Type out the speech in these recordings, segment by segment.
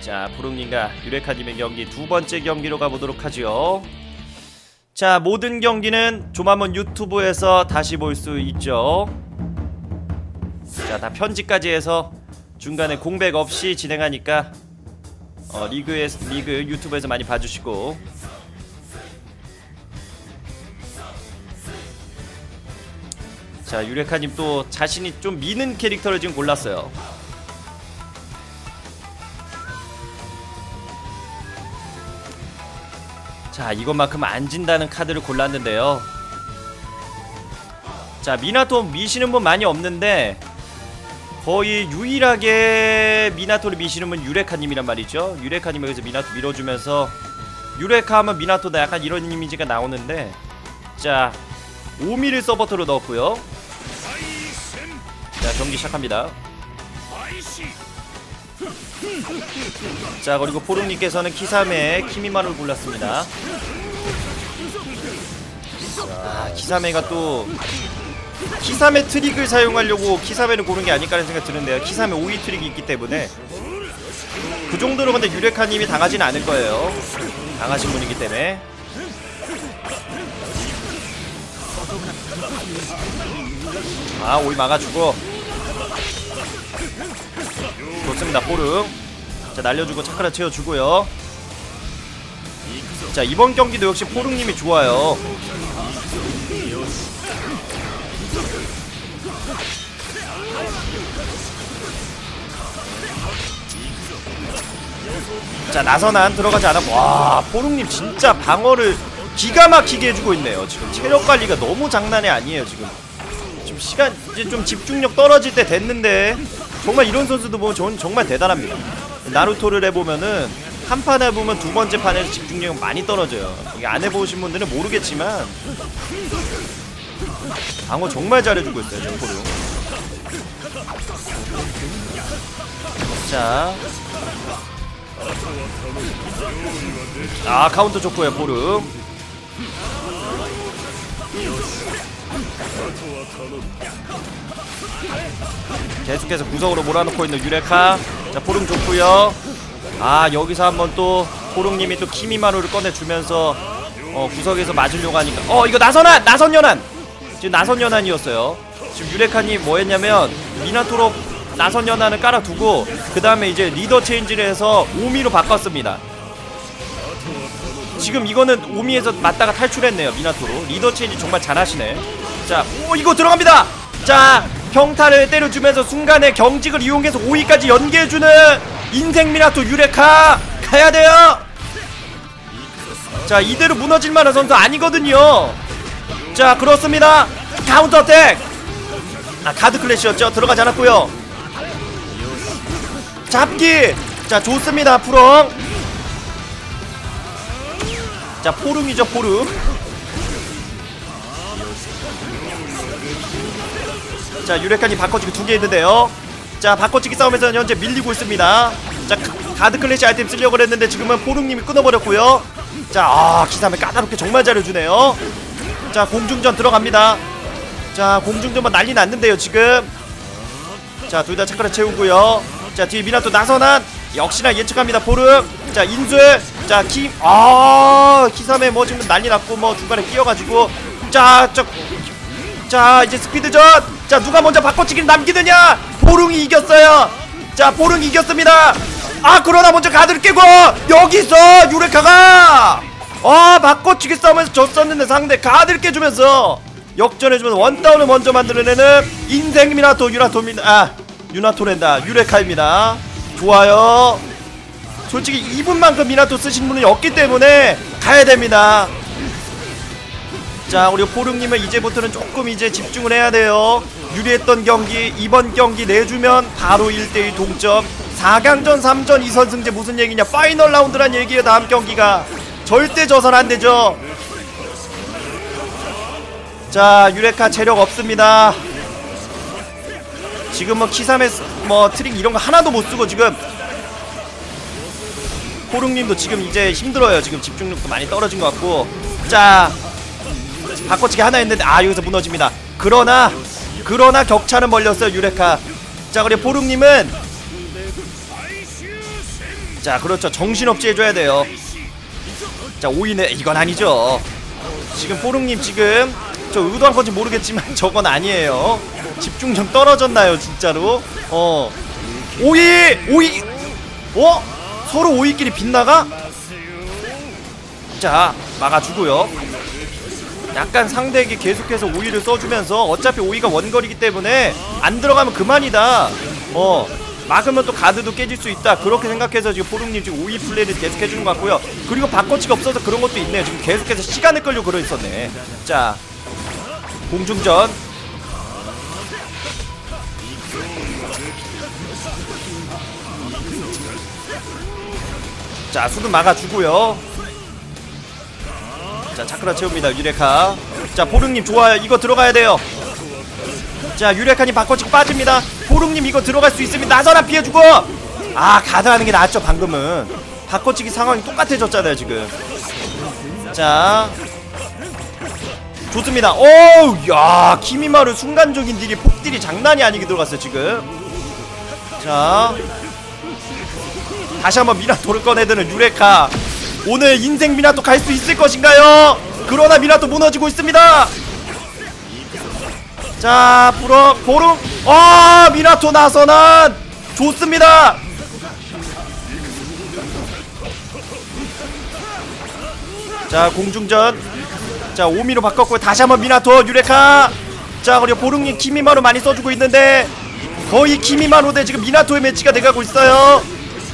자, 푸릉님과 유레카님의 경기 두 번째 경기로 가보도록 하죠. 자, 모든 경기는 조만몬 유튜브에서 다시 볼 수 있죠. 자, 다 편집까지 해서 중간에 공백 없이 진행하니까 리그 유튜브에서 많이 봐주시고. 자, 유레카님 또 자신이 좀 미는 캐릭터를 지금 골랐어요. 자, 이것만큼 안 진다는 카드를 골랐는데요. 자, 미나토 미시는 분 많이 없는데 거의 유일하게 미나토를 미시는 분 유레카님이란 말이죠. 유레카님 여기서 미나토 밀어주면서, 유레카 하면 미나토다 약간 이런 이미지가 나오는데, 자, 5mm 서버터로 넣었고요. 자, 경기 시작합니다. 자, 그리고 포릉님께서는 키사메 키미마를 골랐습니다. 자, 키사메가 또 키사메 트릭을 사용하려고 키사메를 고른 게 아닐까라는 생각 드는데요. 키사메 5위 트릭이 있기 때문에 그 정도로 근데 유레카님이 당하지는 않을 거예요. 당하신 분이기 때문에. 아, 5위 막아주고 좋습니다. 포릉. 자, 날려주고 차크라 채워주고요. 자, 이번 경기도 역시 포릉님이 좋아요. 자, 나선안 들어가지 않았고, 와, 포릉님 진짜 방어를 기가 막히게 해주고 있네요. 지금 체력 관리가 너무 장난이 아니에요. 지금 시간 이제 좀 집중력 떨어질 때 됐는데, 정말 이런 선수도 보면 저는 정말 대단합니다. 나루토를 해보면은 한 판 해보면 두 번째 판에서 집중력이 많이 떨어져요. 이게 안 해보신 분들은 모르겠지만 방어 정말 잘해주고 있어요, 정포룡. 자, 아, 카운터 좋고요, 포르. 계속해서 구석으로 몰아놓고 있는 유레카. 자, 포릉 좋고요. 아, 여기서 한번 또 포릉님이 또 키미마루를 꺼내주면서 구석에서 맞으려고 하니까 이거 나선연한! 지금 나선연한이었어요. 지금 유레카님 뭐 했냐면 미나토로 나선연한을 깔아두고 그 다음에 이제 리더 체인지를 해서 오미로 바꿨습니다. 지금 이거는 오미에서 맞다가 탈출했네요. 미나토로 리더 체인지 정말 잘하시네. 자, 이거 들어갑니다. 자, 평타를 때려주면서 순간에 경직을 이용해서 5위까지 연계해주는 인생 미나토 유레카 가야돼요. 자, 이대로 무너질만한 선수 아니거든요. 자, 그렇습니다. 카운터 어택. 아, 가드 클래시였죠. 들어가지 않았고요. 잡기. 자, 좋습니다. 푸렁. 자, 포릉이죠, 포릉. 자, 유레카님 바꿔치기 2개 있는데요. 자, 바꿔치기 싸움에서는 현재 밀리고 있습니다. 자, 가드 클래시 아이템 쓰려고 했는데 지금은 포릉님이 끊어버렸고요. 자, 키사메 까다롭게 정말 잘해주네요. 자, 공중전 들어갑니다. 자, 공중전만 난리 났는데요, 지금. 자, 둘 다 차크라 채우고요. 자, 뒤에 미나토 나선한 역시나 예측합니다, 포릉. 자, 인술. 자, 키사메 뭐 지금 난리 났고 뭐 중간에 끼어가지고. 자, 이제 스피드전. 자, 누가 먼저 바꿔치기를 남기느냐. 포릉이 이겼어요. 자, 포릉이 이겼습니다. 아, 그러나 먼저 가드를 깨고 여기서 유레카가 바꿔치기 싸움에서 졌었는데 상대 가드를 깨주면서 역전해주면서 원다운을 먼저 만들어내는 인생 미나토 유나토랜다 유레카입니다. 좋아요. 솔직히 이분만큼 미나토 쓰신 분이 없기 때문에 가야됩니다. 자, 우리 포릉님은 이제부터는 조금 이제 집중을 해야돼요. 유리했던 경기 이번 경기 내주면 바로 1대1 동점. 4강전 3전 2선승제 무슨 얘기냐, 파이널 라운드란 얘기예요. 다음 경기가 절대 져선 안되죠. 자, 유레카 체력 없습니다. 지금 뭐 키사메 뭐 트릭 이런거 하나도 못쓰고 지금 포릉님도 지금 이제 힘들어요. 지금 집중력도 많이 떨어진 것 같고. 자, 바꿔치기 하나 했는데 여기서 무너집니다. 그러나 격차는 벌렸어요, 유레카. 자, 그리고 포릉님은 자 그렇죠, 정신없이 해줘야 돼요. 자 오이네, 이건 아니죠. 지금 뽀릉님 지금 저 의도한 건지 모르겠지만 저건 아니에요. 집중 좀 떨어졌나요 진짜로? 오이 서로 오이끼리 빗나가? 자 막아주고요. 약간 상대에게 계속해서 오이를 써주면서 어차피 오이가 원거리기 때문에 안 들어가면 그만이다. 막으면 또 가드도 깨질 수 있다. 그렇게 생각해서 지금 포릉님 지금 오이 플레이를 계속 해주는 것 같고요. 그리고 바꿔치기 없어서 그런 것도 있네요. 지금 계속해서 시간을 끌려고 그러있었네. 자 공중전. 자 수든 막아주고요. 자 차크라 채웁니다 유레카. 자 포릉님 좋아요. 이거 들어가야 돼요. 자 유레카님 바꿔치기 빠집니다. 포릉님 이거 들어갈 수 있습니다. 나서라 피해주고. 아 가드하는 게 낫죠. 방금은 바꿔치기 상황이 똑같아졌잖아요 지금. 자 좋습니다. 오우 야 키미마루 순간적인 딜이 폭딜이 장난이 아니게 들어갔어요 지금. 자 다시 한번 미나토를 꺼내드는 유레카. 오늘 인생 미나토 갈 수 있을 것인가요? 그러나 미나토 무너지고 있습니다. 자 보릉 미나토 나서난 좋습니다. 자 공중전. 자 오미로 바꿨고요. 다시 한번 미나토 유레카. 자 그리고 보릉님 키미마루 많이 써주고 있는데 거의 키미마루 대 지금 미나토의 매치가 돼가고 있어요.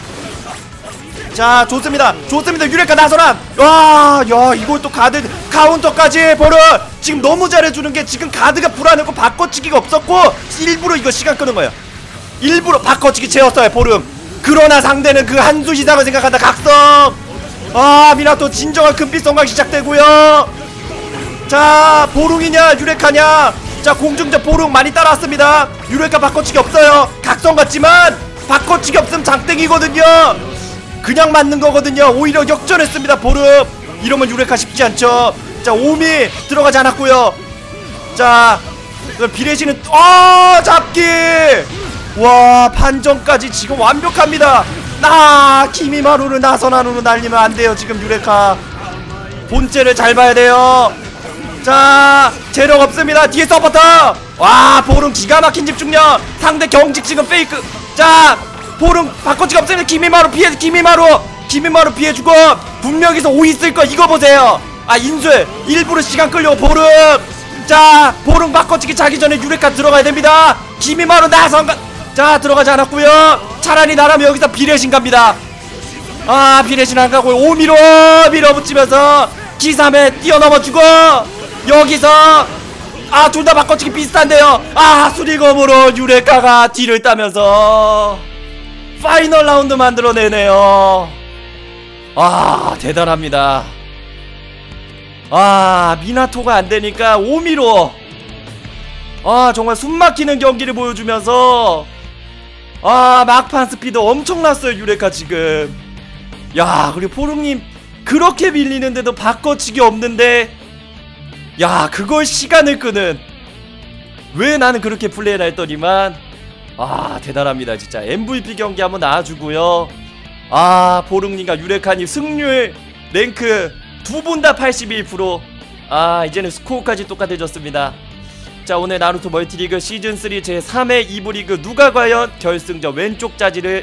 자 좋습니다. 좋습니다. 유레카 나서란. 와 야 이걸 또 가드 카운터까지. 보릉 지금 너무 잘해주는 게 지금 가드가 불안했고 바꿔치기가 없었고 일부러 이거 시간 끄는 거예요. 일부러 바꿔치기 채웠어요 보릉. 그러나 상대는 그 한 수 이상을 생각한다. 각성. 아 미나토 진정한 금빛 성광 시작되고요. 자 보릉이냐 유레카냐. 자 공중전 보릉 많이 따라왔습니다. 유레카 바꿔치기 없어요. 각성 같지만 바꿔치기 없으면 장땡이거든요. 그냥 맞는 거거든요. 오히려 역전했습니다 보릉. 이러면 유레카 쉽지 않죠. 자 오미 들어가지 않았고요. 자 비레시는 잡기. 와 판정까지 지금 완벽합니다. 키미마루를 나선안으로 날리면 안돼요 지금 유레카. 본체를 잘 봐야 돼요. 자 재력 없습니다. 뒤에 서포터. 와 보릉 기가막힌 집중력. 상대 경직 지금 페이크. 자 보릉 바꿔치기 없으면 키미마루 피해. 키미마루 피해주고 분명히서 오이 쓸거 이거 보세요. 인술 일부러 시간 끌려고 보릉. 자 보릉 바꿔치기 자기 전에 유레카 들어가야 됩니다. 키미마루 나선가. 자 들어가지 않았고요. 차라리 나라면 여기서 비레신 갑니다. 비레신 안 가고 오미로 밀어붙이면서 기삼에 뛰어넘어주고 여기서 둘 다 바꿔치기 비슷한데요. 수리검으로 유레카가 딜을 따면서 파이널 라운드 만들어내네요. 대단합니다. 미나토가 안되니까 오미로 정말 숨막히는 경기를 보여주면서 막판 스피드 엄청났어요 유레카 지금. 야 그리고 포릉님 그렇게 밀리는데도 바꿔치기 없는데 그걸 시간을 끄는. 왜 나는 그렇게 플레이를 했더니만 대단합니다 진짜. MVP 경기 한번 나와주고요. 보릉님과 유레카님 승률 랭크 두 분 다 81%. 이제는 스코어까지 똑같아졌습니다. 자 오늘 나루토 멀티리그 시즌3 제3회 2부 리그 누가 과연 결승전 왼쪽 자리를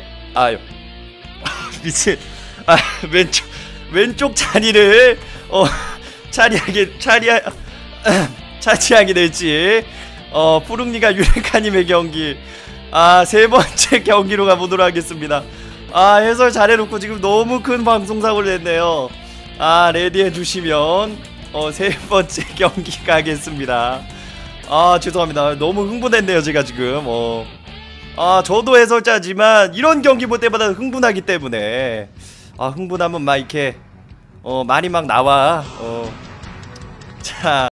미친 왼쪽 자리를 차지하게 될지. 푸릉니가 유레카님의 경기 세 번째 경기로 가보도록 하겠습니다. 해설 잘해놓고 지금 너무 큰 방송사고를 냈네요. 레디해주시면 세 번째 경기 가겠습니다. 죄송합니다. 너무 흥분했네요 제가 지금. 저도 해설자지만 이런 경기 볼 때마다 흥분하기 때문에 흥분하면 막 이렇게 말이 막 나와. 자